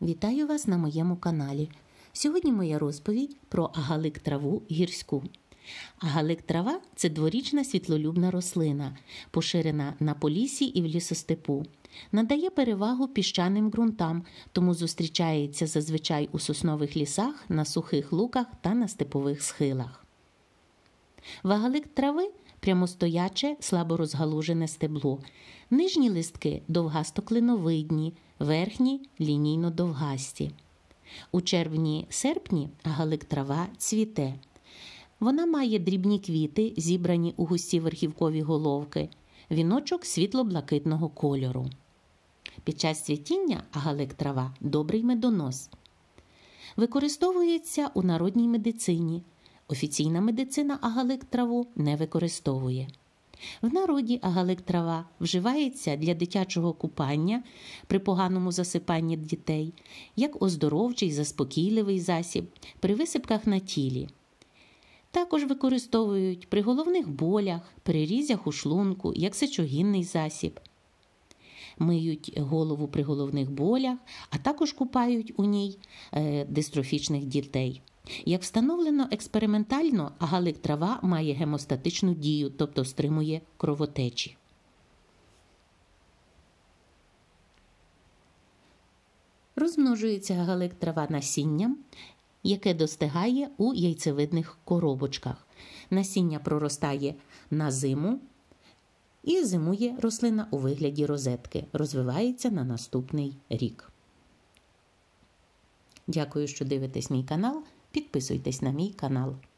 Вітаю вас на моєму каналі. Сьогодні моя розповідь про агалик-траву гірську. Агалик-трава – це дворічна світлолюбна рослина, поширена на Поліссі і в лісостепу. Надає перевагу піщаним ґрунтам, тому зустрічається зазвичай у соснових лісах, на сухих луках та на степових схилах. В агалик-трави прямостояче, слабо розгалужене стебло. Нижні листки довгасто-клиновидні, верхні – лінійно-довгасті. У червні-серпні агалик-трава цвіте. Вона має дрібні квіти, зібрані у густі верхівкові головки. Віночок світло-блакитного кольору. Під час цвітіння агалик-трава – добрий медонос. Використовується у народній медицині. Офіційна медицина агалик-траву не використовує. В народі агалик-трава вживається для дитячого купання при поганому засипанні дітей, як оздоровчий, заспокійливий засіб при висипках на тілі. Також використовують при головних болях, перерізях у шлунку, як сечогінний засіб. Миють голову при головних болях, а також купають у ній дистрофічних дітей. Як встановлено експериментально, агалик-трава має гемостатичну дію, тобто стримує кровотечі. Розмножується агалик-трава насінням, яке достигає у яйцевидних коробочках. Насіння проростає на зиму і зимує рослина у вигляді розетки. Розвивається на наступний рік. Дякую, що дивитесь мій канал. Підписуйтесь на мій канал.